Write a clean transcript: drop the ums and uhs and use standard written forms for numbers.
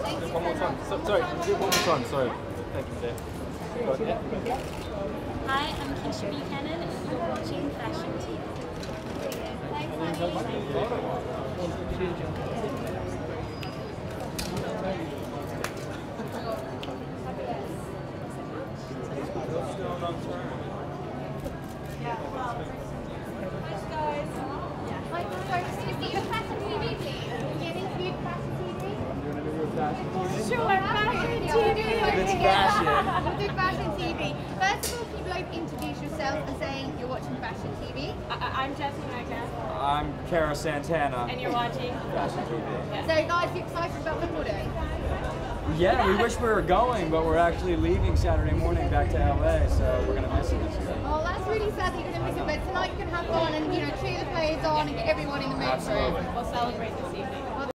One more time. Sorry, do it one more time. Sorry. Thank you, dear. Hi, I'm Keisha Buchanan, and you're watching Fashion TV. Sure, Fashion TV. It's fashion. We'll do Fashion TV. First of all, can you both introduce yourself and saying you're watching Fashion TV? I'm Jessie Magna. I'm Cara Santana. And you're watching Fashion TV. Yeah. So guys, you excited about Wimbledon? Yeah, we wish we were going, but we're actually leaving Saturday morning back to LA, so we're gonna miss it this year. Oh, that's really sad that you're going to miss it, but tonight you can have fun and cheer the players on and get everyone in the mood. Absolutely. We'll celebrate this evening.